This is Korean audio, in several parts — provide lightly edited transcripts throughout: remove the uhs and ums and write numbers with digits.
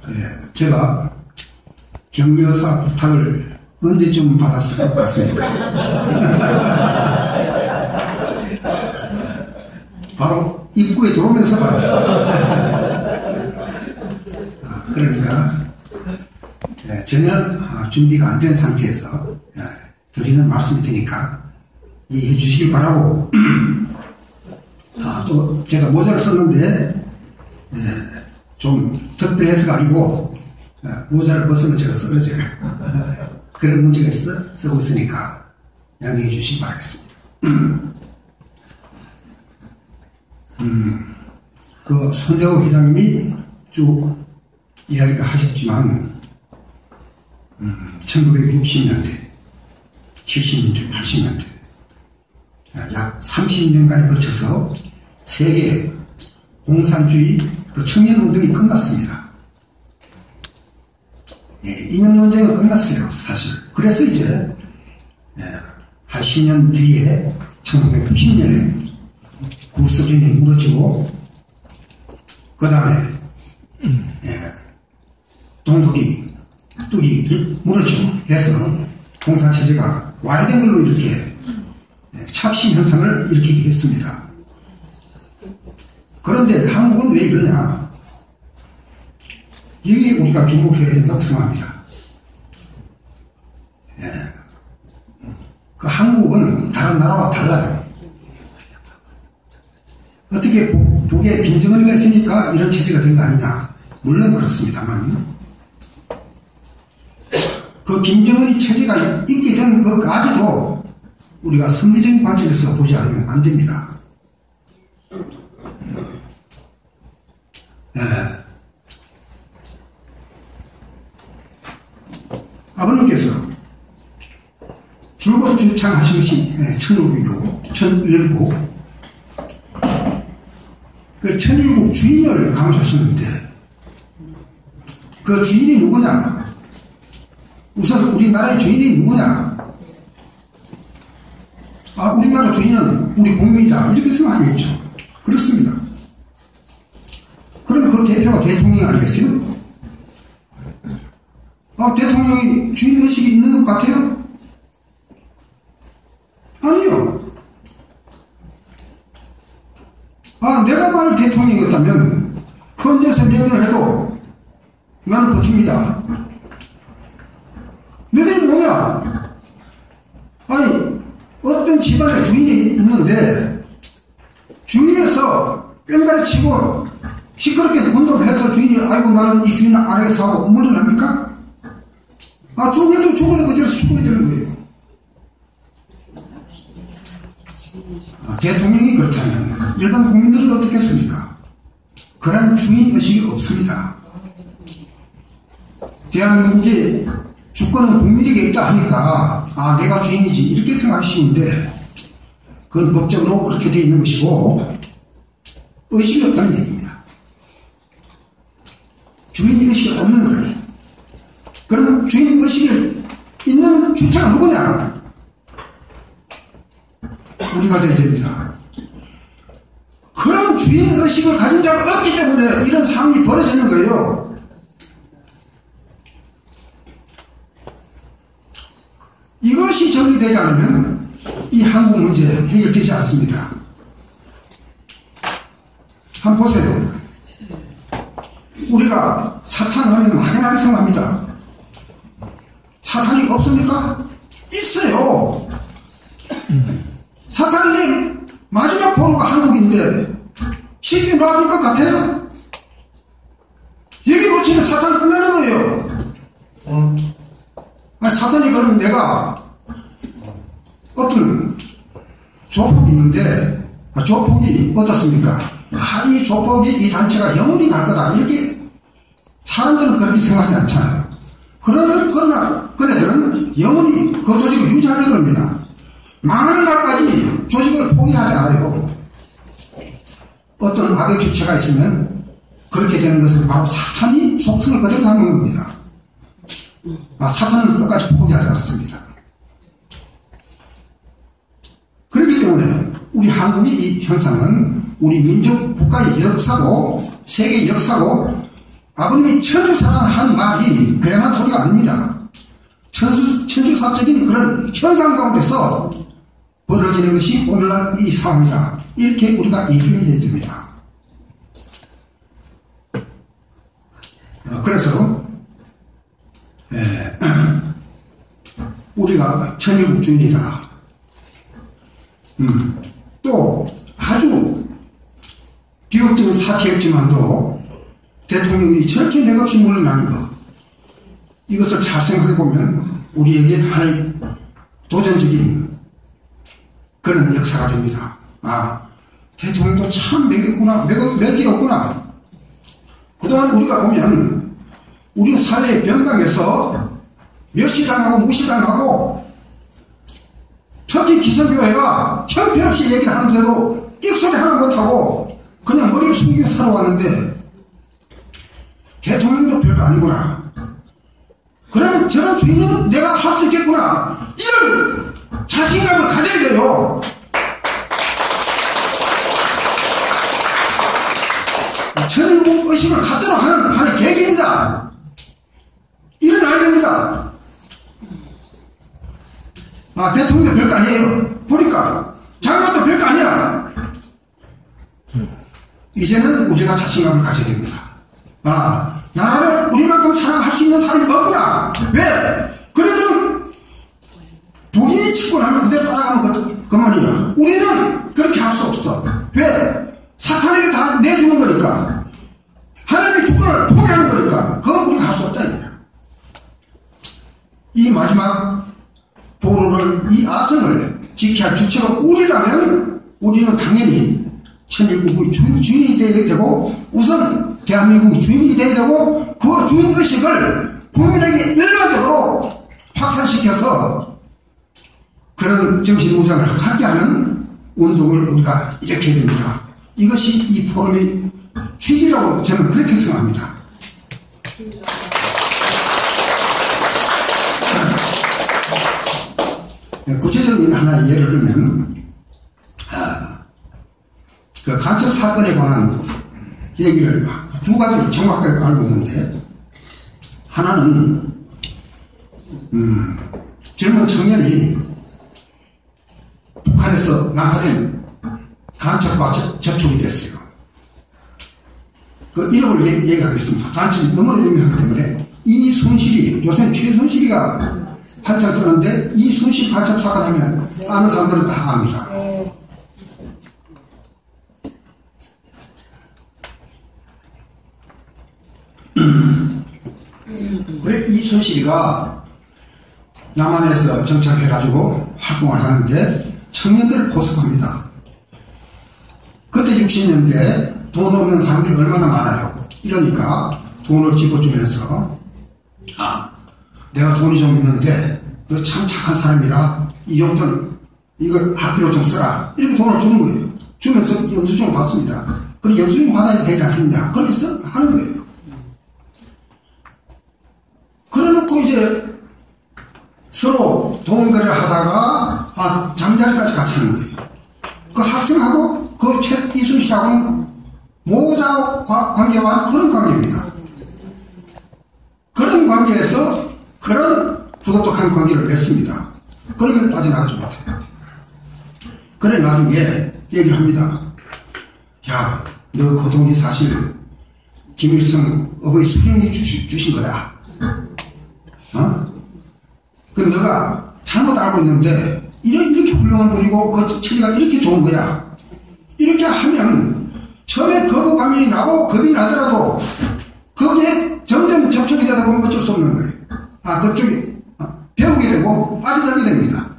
제가 격려사 부탁을 언제쯤 받았을 것 같습니까? 바로 입구에 들어오면서 받았어요. 그러니까 전혀 준비가 안 된 상태에서 드리는 말씀이 되니까 이해해 주시길 바라고, 또 제가 모자를 썼는데 좀 특별해서가 아니고 모자를 벗으면 제가 쓰러져요. 그런 문제가 있어 쓰고 있으니까 양해해 주시기 바라겠습니다. 그 손대호 회장님이 쭉 이야기를 하셨지만 1960년대, 70년대, 80년대 약 30년간에 걸쳐서 세계 공산주의 그 청년운동이 끝났습니다. 이념논쟁은 끝났어요, 사실. 그래서 이제 한 10년 뒤에 1990년에 구소련이 무너지고 그 다음에 동독이 뚝이 무너지고 해서 공산체제가 와야 된 걸로 이렇게 착시 현상을 일으키게 했습니다. 그런데 한국은 왜 이러냐? 이게 우리가 주목해야 된다고 생각합니다. 그 한국은 다른 나라와 달라요. 어떻게 북에 김정은이가 있으니까 이런 체제가 된 거 아니냐? 물론 그렇습니다만 그 김정은이 체제가 있게 된 것까지도 우리가 선리적인 관점에서 보지 않으면 안 됩니다. 아버님께서 줄곧 주창하신 것이 천일국 그 천일국 주인을 강조하셨는데 그 주인이 누구냐? 우선 우리나라의 주인이 누구냐? 우리나라 주인은 우리 국민이다 이렇게 생각하겠죠. 그렇습니다. 그럼 그 대표가 대통령이 아니겠어요? 대통령이 주인의식이 있는 것 같아요? 아니요. 내가 만약 대통령이었다면 헌재에서 명령해도 나는 버팁니다. 너희들이 뭐냐? 아니 어떤 집안에 주인이 있는데 주위에서 뺑가리 치고 시끄럽게 운동을 해서 주인이 아이고 나는 이 주인 안에서 하고 물러납니까? 죽어도 죽어도 그저로 죽어야 되는 거예요. 대통령이 그렇다면 일반 국민들은 어떻겠습니까? 그런 주인의식이 없습니다. 대한민국의 주권은 국민에게 있다 하니까 내가 주인이지 이렇게 생각하시는데 그건 법적으로 그렇게 되어 있는 것이고 의식이 없다는 얘기입니다. 주인의식이 없는 거예요. 그럼 주인의식이 있는 주체가 누구냐? 우리가 되어야 됩니다. 그런 주인의식을 가진 자가 없기 때문에 이런 상황이 벌어지는 거예요. 이것이 정리되지 않으면 이 한국 문제 해결되지 않습니다. 한번 보세요. 우리가 사탄 하면 막연하게 생각합니다. 사탄이 없습니까? 있어요. 사탄이 마지막 보루가 한국인데 쉽게 놔둘 것 같아요? 여기 붙이면 사탄 끝나는 거예요. 사탄이 그러면 내가 어떤 조폭이 있는데 조폭이 어떻습니까? 이 조폭이 이 단체가 영원히 갈 거다 이렇게 사람들은 그렇게 생각하지 않잖아요. 그러나 그네들은 영원히 그 조직을 유지하려고 합니다. 망하는 날까지 조직을 포기하지 않아요. 어떤 악의 주체가 있으면 그렇게 되는 것은 바로 사탄이 속성을 그대로 담은 겁니다. 사탄은 끝까지 포기하지 않습니다. 그렇기 때문에 우리 한국의 이 현상은 우리 민족 국가의 역사고 세계의 역사고 아버님이 천주사라는 한 말이 괜한 소리가 아닙니다. 천주사적인 그런 현상 가운데서 벌어지는 것이 오늘날 이 상황이다. 이렇게 우리가 얘기를 해야 됩니다. 그래서 우리가 천일국 주인이다. 또 아주 비극적인 사태였지만도 대통령이 저렇게 맥없이 물러나는 것, 이것을 잘 생각해보면 우리에게 하나의 도전적인 그런 역사가 됩니다. 아, 대통령도 참 맥이 없구나. 그동안 우리가 보면 우리 사회의 변방에서 멸시당하고 무시당하고, 특히 기성교회가 형편없이 얘기를 하는데도 끽소리 하나 못하고 그냥 머리를 숙이고 살아왔는데, 대통령도 별거 아니구나. 그러면 저런 주인은 내가 할 수 있겠구나. 이런 자신감을 가져야 돼요. 천일국 의식을 갖도록 하는 계기입니다. 일어나야 됩니다. 아, 대통령도 별거 아니에요. 보니까 장관도 별거 아니야. 이제는 우리가 자신감을 가져야 됩니다. 아, 나라를 우리만큼 사랑할 수 있는 사람이 없구나. 왜? 그래도 부인이 집권하면 그대로 따라가면 그만이야. 우리는 그렇게 할 수 없어. 왜? 사탄에게 다 내주는 거니까. 하나님의 주권을 포기하는 거니까. 그건 우리가 할 수 없다. 이 마지막 보루를, 이 아성을 지켜야 할 주체가 우리라면 우리는 당연히 천일국의 주인이 되어야 되고, 우선 대한민국의 주인이 되어야 되고, 그 주인의식을 국민에게 일반적으로 확산시켜서 그런 정신무장을 갖게 하는 운동을 우리가 일으켜야 됩니다. 이것이 이 포럼의 취지라고 저는 그렇게 생각합니다. 구체적인 하나의 예를 들면, 그 간첩 사건에 관한 얘기를 두 가지를 정확하게 알고 있는데, 하나는 젊은 청년이 북한에서 난파된 간첩과 접촉이 됐어요. 그 이름을 얘기하겠습니다. 간첩이 너무나 유명하기 때문에 이순실이, 요새 최순실이가 한참 뜨는데, 이순실 간첩 사건 하면 아는 사람들은 다 압니다. 그래, 이순실이가 남한에서 정착해가지고 활동을 하는데 청년들을 포섭합니다. 그때 60년대 돈 없는 사람들이 얼마나 많아요. 이러니까 돈을 집어주면서, 아, 내가 돈이 좀 있는데 너 참 착한 사람이라 이 용돈 이걸 학비로 좀 써라. 이렇게 돈을 주는 거예요. 주면서 영수증을 받습니다. 그럼 영수증 받아야 되지 않겠냐. 그렇게 하는 거예요. 그래놓고 이제 서로 돈 거래를 하다가 잠자리까지 같이 하는 거예요. 그 학생하고 그 이순실하고는 모자 관계와 그런 관계입니다. 그런 관계에서 그런 부도덕한 관계를 맺습니다. 그러면 빠져나가지 못해요. 그래 나중에 얘기를 합니다. 야, 너 그 돈이 사실 김일성 어버이 수령이 주신 거다. 그럼 너가 잘못 알고 있는데 이렇게 훌륭한 분이고 그 체리가 이렇게 좋은 거야. 이렇게 하면 처음에 거부감이 나고 겁이 나더라도 거기에 점점 접촉이 되다 보면 어쩔 수 없는 거예요. 그쪽이 배우게 되고 빠져들게 됩니다.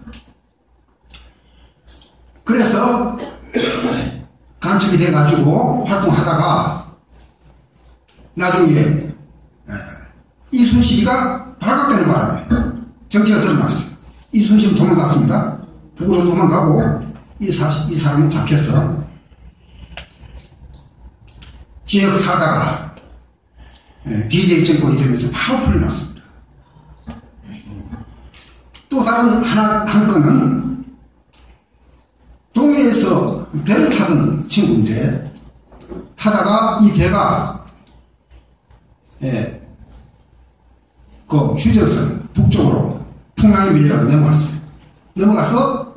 그래서 간첩이 돼가지고 활동하다가 나중에 이순실이가 발각되는 바람에 정체가 드러났어요. 이순실은 도망갔습니다. 북으로 도망가고 이 사람은 잡혀서 지역 사다가 DJ 정권이 되면서 바로 풀려났습니다. 또 다른 한 건은 동해에서 배를 타던 친구인데, 타다가 이 배가 예, 그 휴전선 북쪽으로 풍랑이 밀려가 넘어갔어요. 넘어가서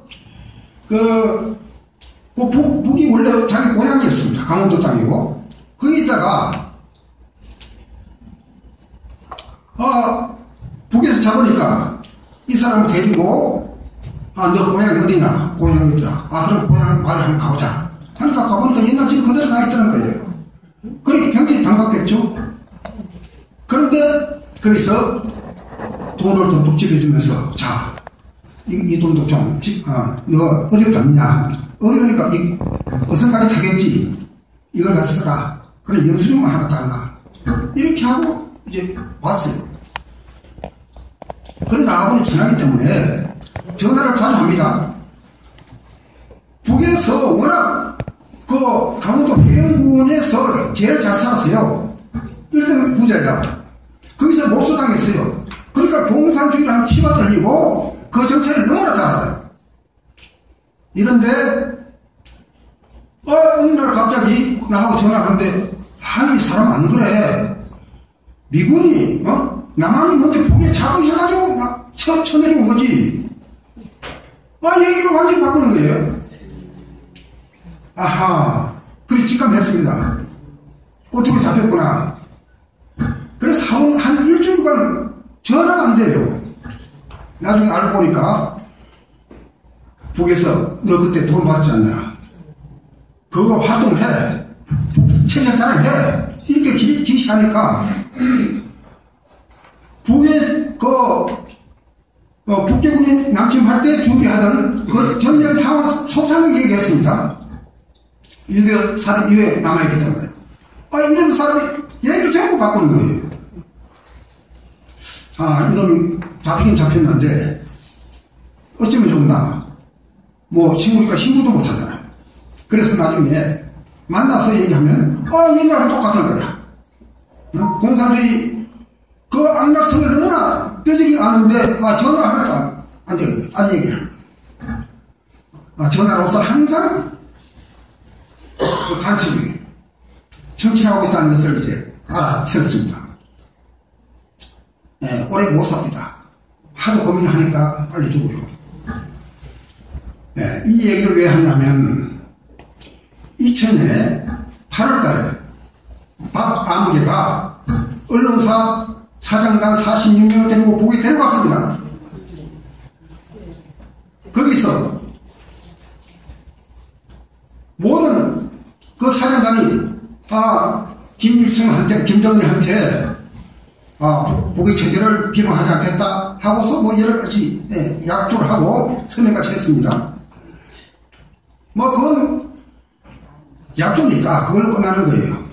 북이 원래 자기 고향이었습니다. 강원도 땅이고 거기 있다가 북에서 잡으니까 이 사람을 데리고 너 고향이 어디냐? 고향이 어디야? 그럼 고향 마을 한번 가보자. 하니까 가보니까 옛날 집 그대로 다 있다는 거예요. 그러니까 굉장히 반갑겠죠. 그런데 거기서 돈을 듬뿍 집어주면서 자, 이 돈도 좀 너 어렵지 않냐? 어려우니까 어선까지 타겠지. 이걸 가져 써라. 그래 영수증만 하나 달라. 이렇게 하고 이제 왔어요. 그러나 아버님 전화기 때문에 전화를 자주 합니다. 북에서 워낙 강원도 해영군에서 제일 잘 살았어요. 1등 부자야. 거기서 몰수당했어요. 그러니까 공산주의를 한 치가 들리고 그 정체를 너무나 잘 알아요. 이런데 어느 날 갑자기 나하고 전화하는데 이 사람 안 그래. 미군이 남한이 먼저 북에 자극해가지고 막 쳐내려온 거지. 얘기를 완전히 바꾸는 거예요. 아하, 그래 직감했습니다. 꼬투리 잡혔구나. 그래서 한 일주일간 전화가 안 돼요. 나중에 알고 보니까 북에서 너 그때 돈 받지 않냐? 그거 활동해. 체력 자랑해. 이렇게 지시하니까 북에 북대군이 남침할 때 준비하던 그 전쟁 상황 속상하게 얘기했습니다. 유교 사람 이외에 남아있기 때문에. 이래서 사람이 얘기를 전부 바꾸는 거예요. 이놈이 잡히긴 잡혔는데 어쩌면 좋나. 친구니까 신고도 못하잖아요. 그래서 나중에 만나서 얘기하면 옛날하고 똑같은 거야. 공산주의 그 악락성을 너무나 뼈저리 아는데 전화하면 안 되는 거예요. 안 얘기하는 거예요. 전화로서 항상 간첩이 정치하고 있다는 것을 이제 알아채었습니다. 오래 못 삽니다. 하도 고민하니까 빨리 죽어요. 이 얘기를 왜 하냐면 2000년에 8월 달에 박아무개가 언론사 사장단 46명을 데리고 북에 데려갔습니다. 거기서 모든 그 사장단이 김정은한테 북의 체제를 비방하지 않겠다 하고서 여러 가지 약조를 하고 서명까지 했습니다. 그건 약조니까 그걸 끝나는 거예요.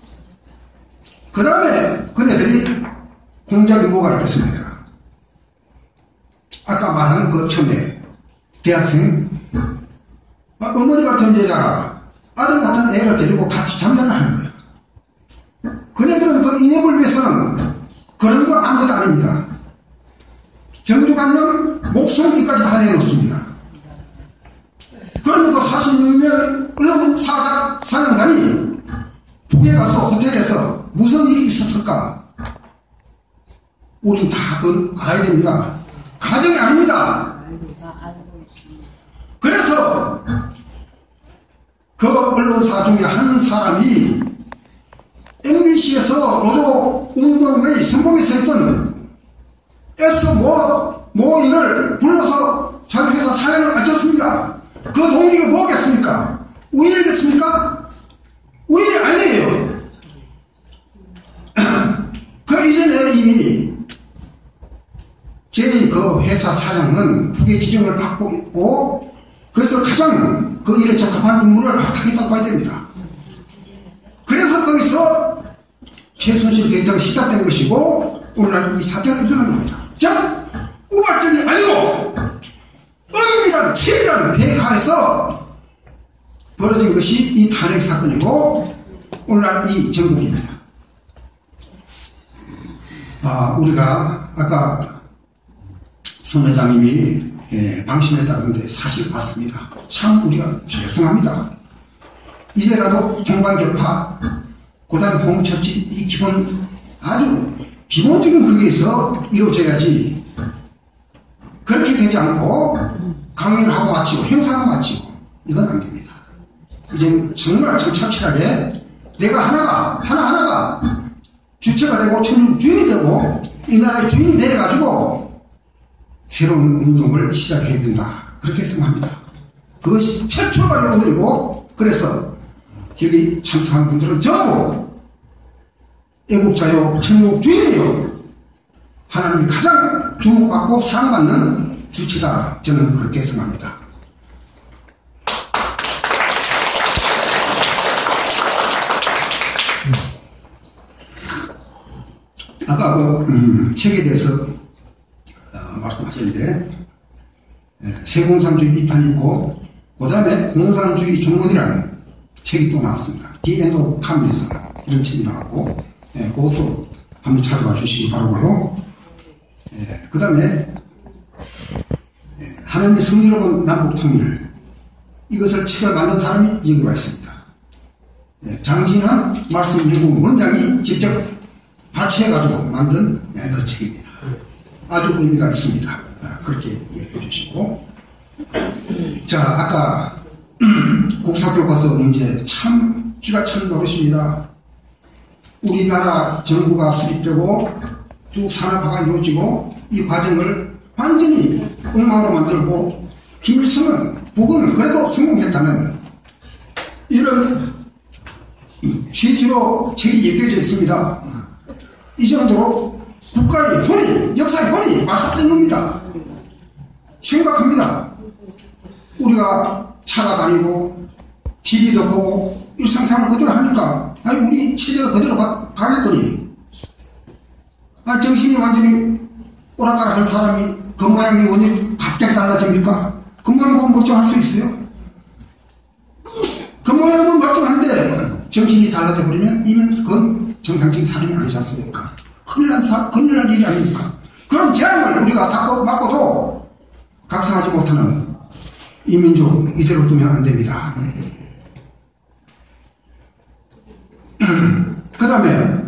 그 다음에 그네들이 공작이 뭐가 있겠습니까? 아까 말한 그 처음에 대학생 어머니 같은 여자가 아들 같은 애를 데리고 같이 잠자를 하는 거예요. 그네들은 그 이념을 위해서는 그런 거 아무것도 아닙니다. 정주관념 목숨이까지 다 내놓습니다. 그러면 그 46명의 언론 사장단이 북에 가서 호텔에서 무슨 일이 있었을까? 우린 다 그걸 알아야 됩니다. 가정이 아닙니다. 그래서 그 언론사 중에 한 사람이 MBC에서 노조운동의 선봉에서 했던 모인을 불러서 자기 회사 사장을 앉혔습니다. 그 동기가 뭐겠습니까? 우일이겠습니까? 우일이 아니에요. 그 이전에 이미 저희 그 회사 사장은 북의 지정을 받고 있고 그래서 가장 그 일에 적합한 인물을 발탁했다고 봐야 됩니다. 그래서 거기서 최순실 개혁이 시작된 것이고 오늘날 이 사태가 일어난 겁니다. 자, 우발적이 아니고 은밀한 치밀한 계획하에서 벌어진 것이 이 탄핵 사건이고 오늘날 이 정국입니다. 우리가 아까 손 회장님이 방심했다는데 사실 맞습니다. 참 우리가 죄송합니다. 이제라도 동반격파 고단 공처치 이 기본 아주 기본적인 거기에서 이루어져야지 그렇게 되지 않고 강연을 하고 마치고 행사가 마치고 이건 안 됩니다. 이제 정말 참 착실하게 내가 하나하나가 주체가 되고 주인이 되고 이 나라의 주인이 되어가지고 새로운 운동을 시작해야 된다. 그렇게 생각합니다. 그것이 첫 출발의 오늘이고 그래서 여기 참석한 분들은 전부 애국자요, 천국 주인이요. 하나님이 가장 주목받고 사랑받는 주체다. 저는 그렇게 생각합니다. 아까 그 책에 대해서 말씀하셨는데 세공산주의 비판이 있고 그 다음에 공산주의 종론이라는 책이 또 나왔습니다. The End of Communism 이런 책이 나왔고 그것도 한번 찾아봐 주시기 바라고요. 그 다음에 하나님의 승리로운 남북통일 이것을 책을 만든 사람이 여기 와 있습니다. 장진환 말씀 예고 원장이 직접 발췌해가지고 만든 그 책입니다. 아주 의미가 있습니다. 그렇게 이해해 주시고 자 아까 국사교과서 문제 참 기가 참 노릇입니다. 우리나라 정부가 수립되고 쭉 산업화가 이루어지고 이 과정을 완전히 엉망으로 만들고 김일성은 북은 그래도 성공했다는 이런 취지로 책이 엮여져 있습니다. 이 정도로 국가의 혼이, 역사의 혼이 말살된 겁니다. 심각합니다. 우리가 차가 다니고 TV도 보고 일상생활을 그대로 하니까 아니 우리 체제가 그대로 가겠거니 정신이 완전히 오락가락 할 사람이 겉모양이 원이 갑자기 달라집니까? 겉모양 보면 멀쩡할 수 있어요? 겉모양은 멀쩡한데 정신이 달라져 버리면 이면 그건 정상적인 사람이 아니지 않습니까? 큰일 날 일이 아닙니까? 그런 재앙을 우리가 막고도 각성하지 못하는 이 민족 이대로 두면 안 됩니다. 그 다음에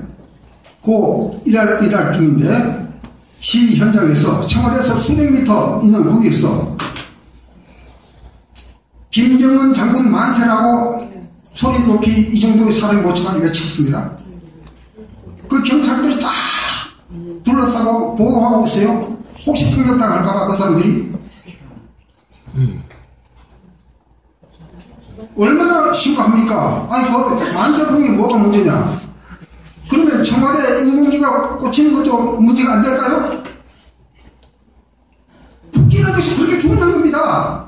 이달 중인데 시위 현장에서 청와대에서 수백 미터 있는 거기에서 김정은 장군 만세라고 소리 높이 이 정도의 사람이 모처럼 외쳤습니다. 그 경찰들이 다 둘러싸고 보호하고 있어요. 혹시 폭력당할까봐 그 사람들이 얼마나 심각합니까? 아니 그 만세풍이 뭐가 문제냐? 그러면 청와대 인공기가 꽂히는 것도 문제가 안 될까요? 국기라는 것이 그렇게 중요한 겁니다.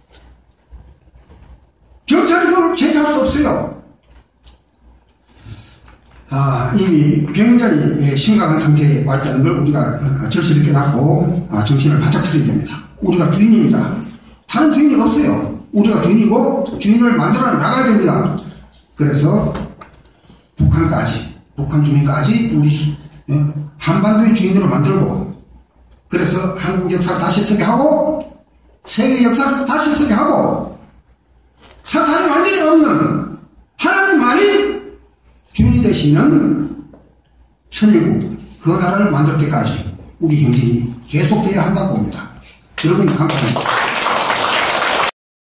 경찰이 그걸 제재할 수 없어요. 이미 굉장히 심각한 상태에 와 있다는 걸 우리가 절실히 깨닫고 정신을 바짝 차려야 됩니다. 우리가 주인입니다. 다른 주인이 없어요. 우리가 주인이고 주인을 만들어 나가야 됩니다. 그래서 북한 주민까지 우리 한반도의 주인으로 만들고 그래서 한국 역사를 다시 쓰게 하고 세계 역사를 다시 쓰게 하고 사탄이 완전히 없는 하나님만이 주인이 되시는 천일국 그 나라를 만들 때까지 우리 행진이 계속되어야 한다고 봅니다. 여러분 감사합니다.